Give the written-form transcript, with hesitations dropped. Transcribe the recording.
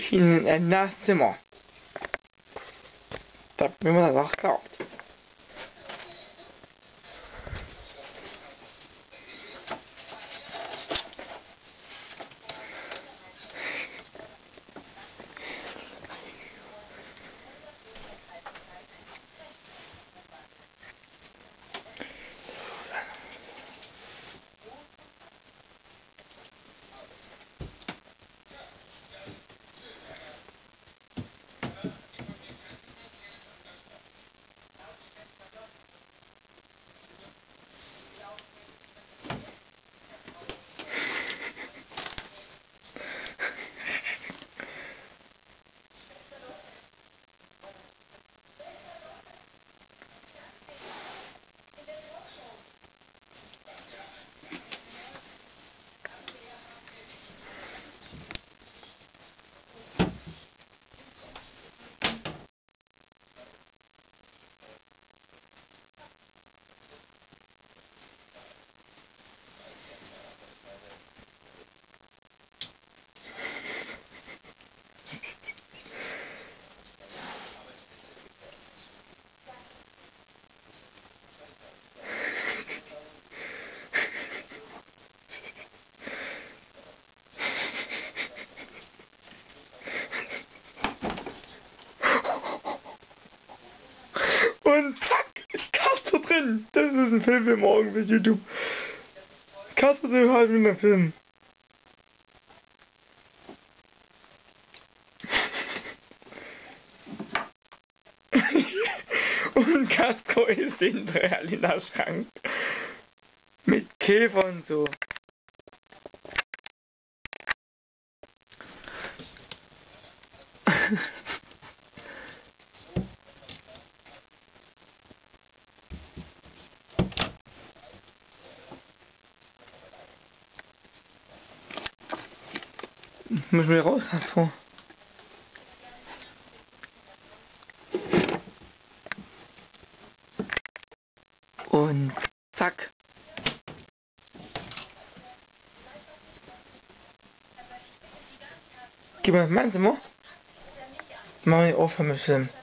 in ein nasses Zimmer. Da bin man das auch glaubt. Und zack, ist Castro drin. Das ist ein Film für morgen für YouTube. Castro drin halt mit einem Film. Und Castro ist in der Berliner-Schrank. Mit Käfer und so. Müssen wir raus, Castro. Und zack. Geh mal in mein Zimmer. Mach ich aufhören mit Film.